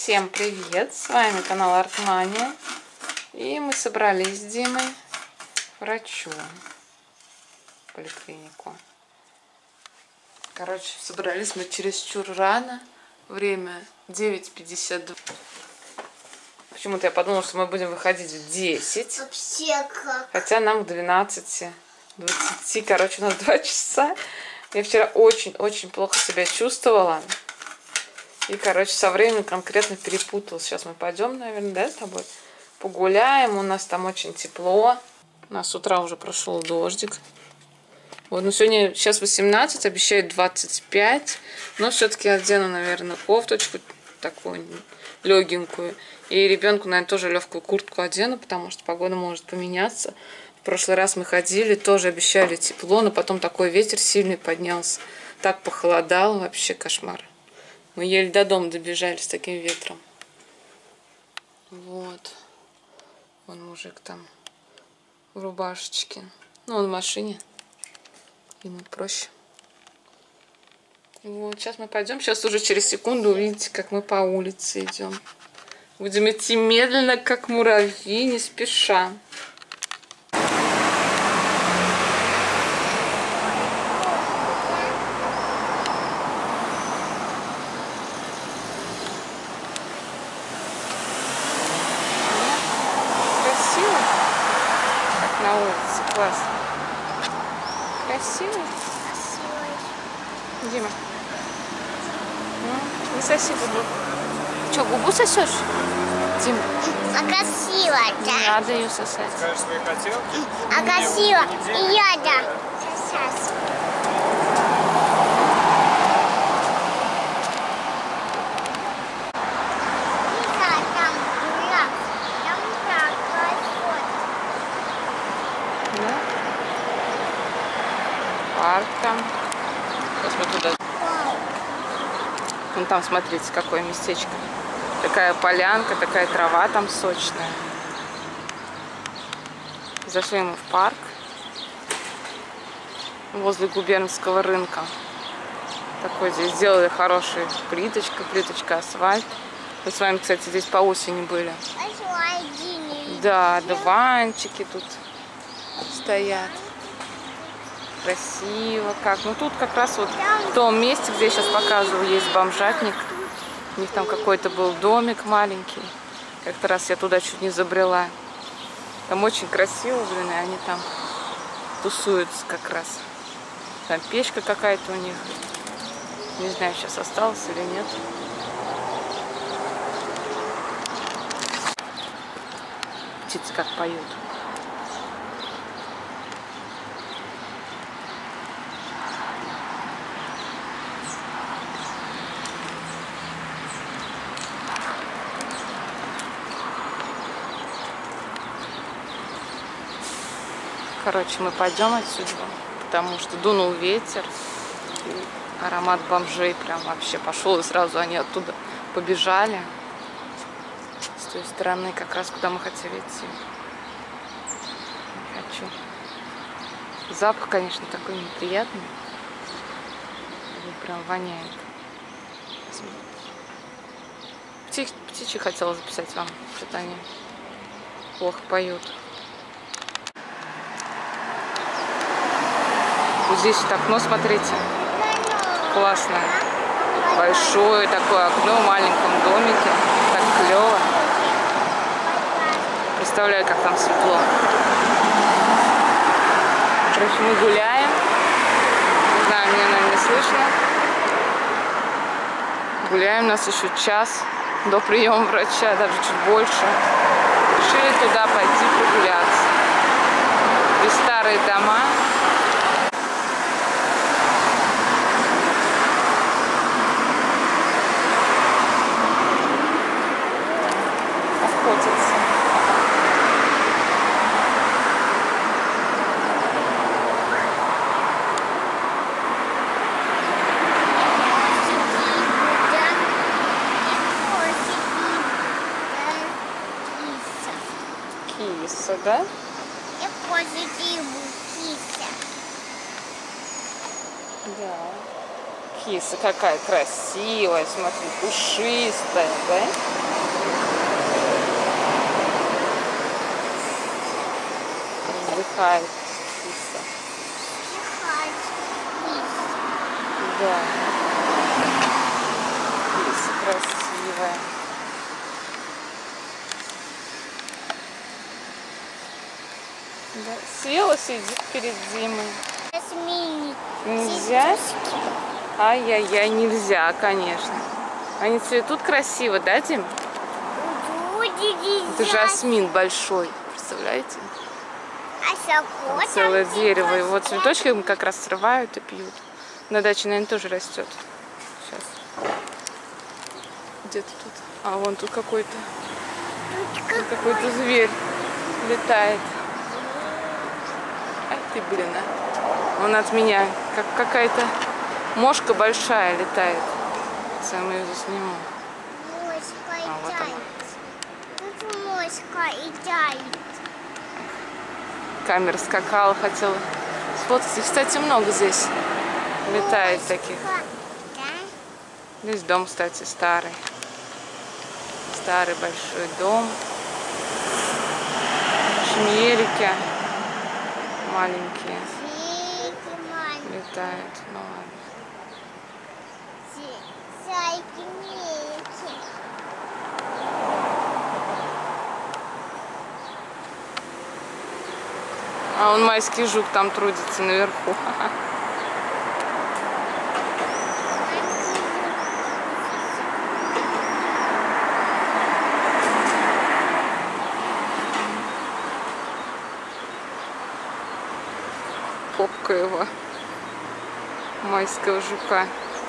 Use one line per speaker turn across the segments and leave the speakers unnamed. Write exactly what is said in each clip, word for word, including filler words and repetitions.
Всем привет! С вами канал Артмания. И мы собрались с Димой к врачу в поликлинику. Короче, собрались мы чересчур рано. Время девять пятьдесят два. Почему-то я подумала, что мы будем выходить в десять.
Вообще как?
Хотя нам к двенадцати двадцати, короче, у нас два часа. Я вчера очень-очень плохо себя чувствовала. И, короче, со временем конкретно перепуталась. Сейчас мы пойдем, наверное, да, с тобой? Погуляем. У нас там очень тепло. У нас с утра уже прошел дождик. Вот, ну сегодня сейчас восемнадцать, обещают двадцать пять. Но все-таки одену, наверное, кофточку такую легенькую. И ребенку, наверное, тоже легкую куртку одену, потому что погода может поменяться. В прошлый раз мы ходили, тоже обещали тепло, но потом такой ветер сильный поднялся. Так похолодало, вообще кошмар. Мы еле до дома добежали с таким ветром. Вот. Вон мужик там в рубашечке. Ну, он в машине. Ему проще. Вот, сейчас мы пойдем. Сейчас уже через секунду увидите, как мы по улице идем. Будем идти медленно, как муравьи, не спеша. Красиво, как на улице, классно. Красиво. Дима, ну, не соси губу. Что, губу сосешь? Дима.
А красиво, да?
Не надо ее сосать.
Скажешь свои хотелки?
А красиво. И я, да. Сейчас.
Да? Парк там. Сейчас мы туда. Вон там, смотрите, какое местечко. Такая полянка, такая трава там сочная. Зашли мы в парк возле губернского рынка. Такой здесь сделали хороший плиточка, плиточка, асфальт. Мы с вами, кстати, здесь по осени были. Да, диванчики тут стоят. Красиво как. Ну тут как раз вот в том месте, где я сейчас показываю, есть бомжатник. У них там какой-то был домик маленький. Как-то раз я туда чуть не забрела. Там очень красиво, блин, и они там тусуются как раз. Там печка какая-то у них. Не знаю, сейчас осталось или нет. Птицы как поют. Короче, мы пойдем отсюда, потому что дунул ветер, и аромат бомжей прям вообще пошел, и сразу они оттуда побежали. С той стороны, как раз куда мы хотели идти. Не хочу. Запах, конечно, такой неприятный. Прям воняет. Птич, птичьи хотела записать вам, что-то они плохо поют. Вот здесь вот окно, смотрите, классное, большое такое окно в маленьком домике, так клево. Представляю, как там светло. Короче, мы гуляем, не знаю, меня, наверное, не слышно. Гуляем, у нас еще час до приема врача, даже чуть больше. Решили туда пойти прогуляться. Здесь старые дома. Киса, да?
Я позитиву кися.
Да. Киса какая красивая, смотри, пушистая, да? Вздыхает киса. Да. Киса красивая. Да. Села, сидит перед Димой. Нельзя? Ай-яй-яй, нельзя, конечно. Они цветут красиво, да, Дим? Это жасмин большой, представляете? Там целое дерево. И вот цветочки как раз срывают и пьют. На даче, наверное, тоже растет. Сейчас. Где-то тут. А, вон тут какой-то. Какой-то зверь летает. Ай ты, блин, а. Он от меня. Как какая-то мошка большая летает. Сейчас мы ее засниму. А, вот она.
Тут мошка идет.
Камера скакала, хотела сфоткать. И, кстати, много здесь летает таких. Здесь дом, кстати, старый. Старый большой дом. Шмелики маленькие летают. Ну ладно. А он майский жук там трудится наверху. Попка его, майского жука.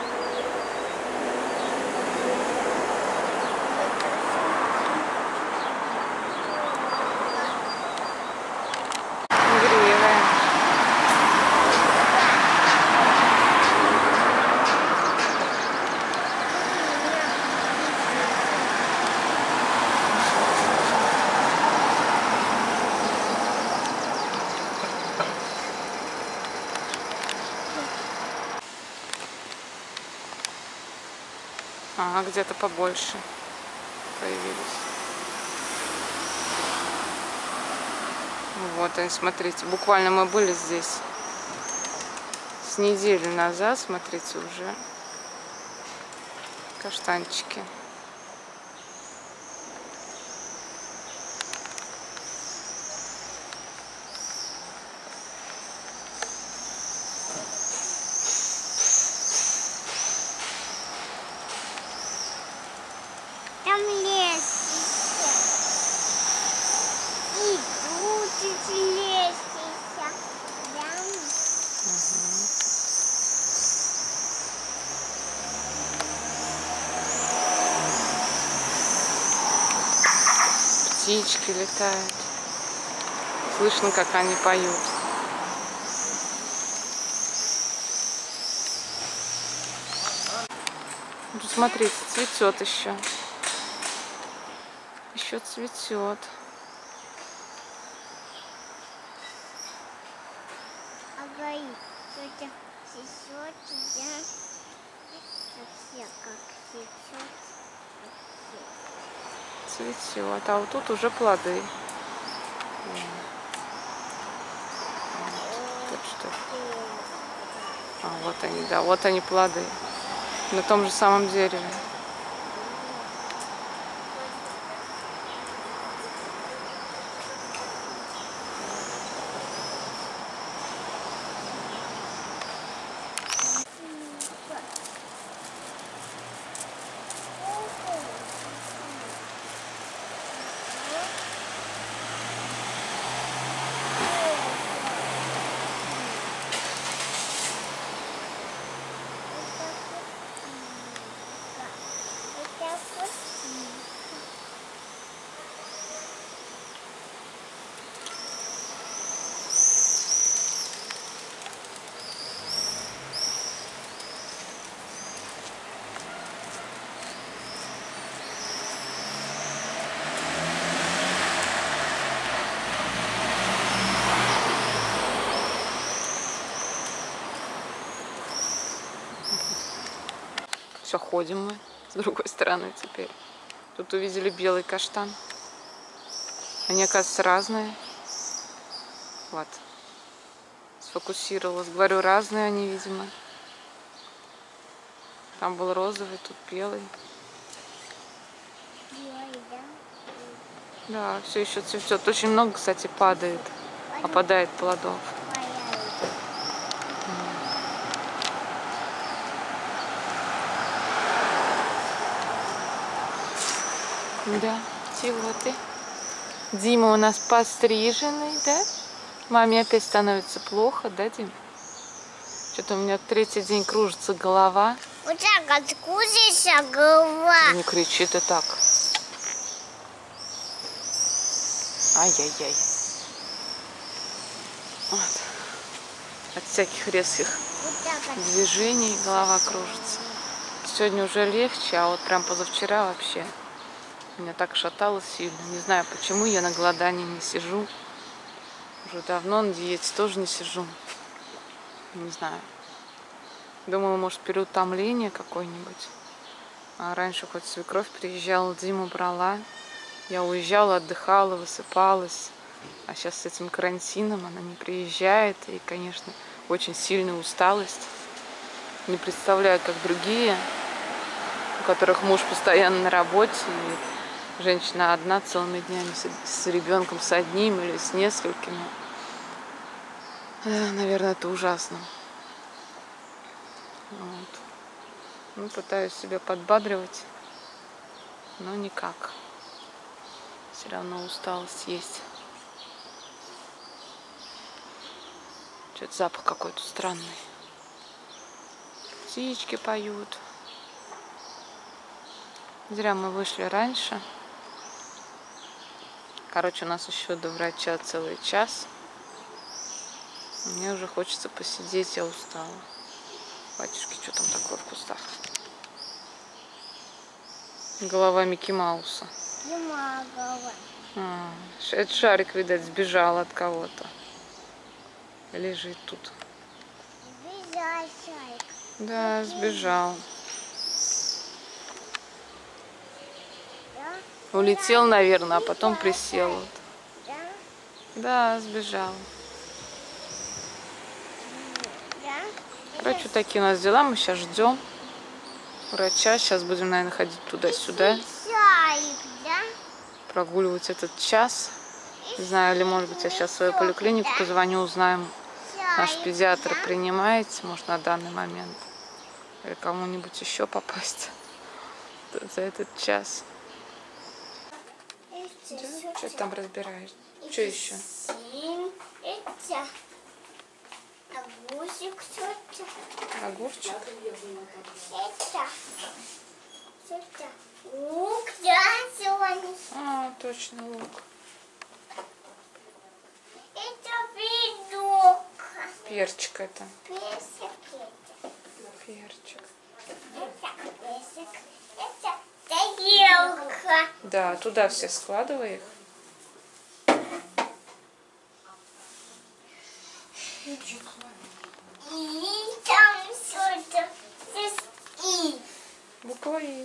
А, где-то побольше появились. Вот они, смотрите, буквально мы были здесь с недели назад, смотрите, уже каштанчики.
Там лес еще. И тут лес еще.
Птички летают. Слышно, как они поют. Тут, смотрите, цветет еще. Еще цветет.
Ага, тетя цветет, да? Совсем как цветет.
Цветет. А вот тут уже плоды. Тут что? А вот они, да, вот они плоды. На том же самом дереве. Все, ходим мы с другой стороны теперь. Тут увидели белый каштан. Они, оказывается, разные. Вот. Сфокусировалась. Говорю, разные они, видимо. Там был розовый, тут белый. Да, все еще цветет. Очень много, кстати, падает. Опадает плодов. Да, чего ты? Дима у нас постриженный, да? Маме опять становится плохо, да, Дим? Что-то у меня третий день кружится голова.
Вот так откусится голова.
Не кричи ты так. Ай-яй-яй. Вот. От всяких резких
Вот
движений голова кружится. Сегодня уже легче, а вот прям позавчера вообще меня так шатало сильно. Не знаю, почему я на голодании не сижу. Уже давно на диете тоже не сижу. Не знаю. Думала, может, переутомление какое-нибудь. А раньше хоть свекровь приезжала, Диму брала. Я уезжала, отдыхала, высыпалась. А сейчас с этим карантином она не приезжает. И, конечно, очень сильная усталость. Не представляю, как другие, у которых муж постоянно на работе. И женщина одна целыми днями с ребенком, с одним или с несколькими. Наверное, это ужасно. Вот. Ну, пытаюсь себя подбадривать, но никак. Все равно усталость есть. Что-то запах какой-то странный. Птички поют. Зря мы вышли раньше. Короче, у нас еще до врача целый час. Мне уже хочется посидеть, я устала. Батюшки, что там такое в кустах? Голова Микки Мауса. А, этот шарик, видать, сбежал от кого-то. Лежит тут. Да, сбежал. Улетел, наверное, а потом присел. Вот. Да, сбежал. Короче, такие у нас дела. Мы сейчас ждем врача. Сейчас будем, наверное, ходить туда-сюда. Прогуливать этот час. Не знаю, или, может быть, я сейчас в свою поликлинику позвоню, узнаем. Наш педиатр принимает, может, на данный момент. Или кому-нибудь еще попасть за этот час. Да? Что ты там разбираешь? Что еще?
Огурчик, тетя.
Огурчик?
Это. Тетя. Лук, да, Соня?
А, точно, лук.
Это пидок.
Перчик это.
Персик это.
Перчик.
Это персик. Это тарелка.
Да, туда все складывай их.
И там что-то. Здесь и.
Буква И.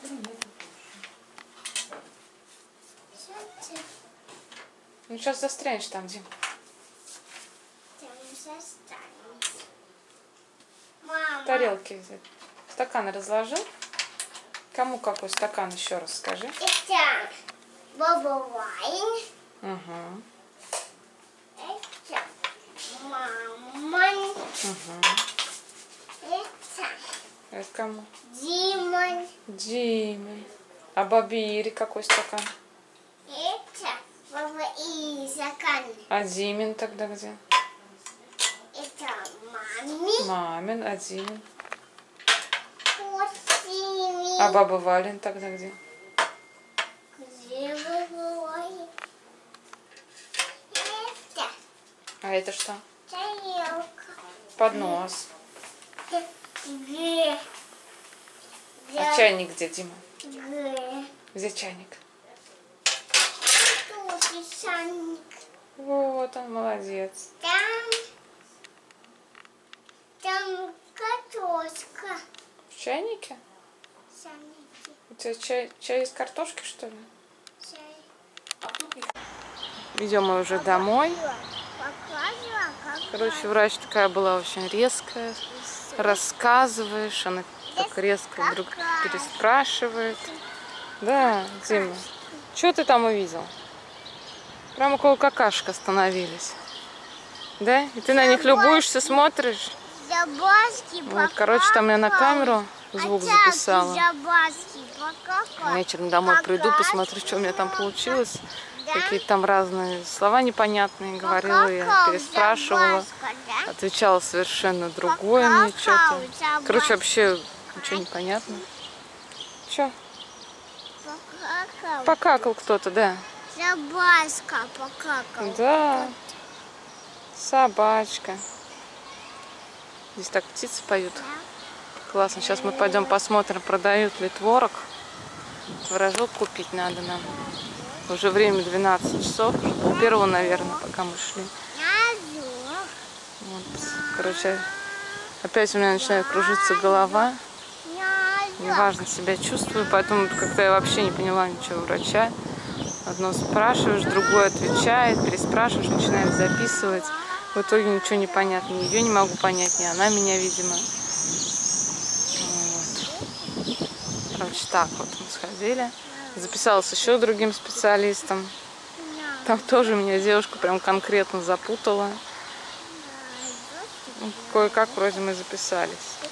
Что-то.
Ну, сейчас застрянешь там, Дим.
Там застанется. Мама.
Тарелки взять. Стакан разложил? Кому какой стакан, еще раз скажи.
Это Баба Вайн.
Угу.
Это мама.
Угу.
Это
Это кому?
Дима.
Диме. А бабе Ире какой стакан?
Это Баба и стакан.
А Димин тогда где?
Это маме.
Мамин, а Димин.
Вот Диме.
А баба Валин тогда где?
Где Баба Вайн? Это
А это что?
тарелка.
Поднос.
Г.
А чайник где, Дима?
Г.
Где чайник?
Тут чайник.
Вот он, молодец.
Там. Там картошка.
В чайнике? У тебя чай, чай из картошки, что ли? Идем мы уже домой. Короче, врач такая была очень резкая. Рассказываешь, она так резко вдруг переспрашивает. Да, Дима, что ты там увидел? Прямо около какашек остановились. Да? И ты на них любуешься, смотришь? Вот, короче, там я на камеру звук записала. Вечером домой приду, посмотрю, что у меня там получилось. Какие-то там разные слова непонятные говорила, я переспрашивала. Отвечала совершенно другое мне что-то. Короче, вообще ничего не понятно. Че? Покакал кто-то, да.
Собачка покакала.
Да. Собачка. Здесь так птицы поют. Классно. Сейчас мы пойдем посмотрим, продают ли творог. Творожок купить надо нам. Уже время двенадцать часов. Первого, наверное, пока мы шли. Вот. Короче, опять у меня начинает кружиться голова. Неважно себя чувствую, поэтому как-то я вообще не поняла ничего врача. Одно спрашиваешь, другое отвечает, переспрашиваешь, начинает записывать. В итоге ничего не понятно. Ни ее не могу понять, ни она меня, видимо. Вот. Короче, так вот мы сходили. Записалась еще другим специалистом. Там тоже меня девушка прям конкретно запутала. Ну, кое-как вроде мы записались.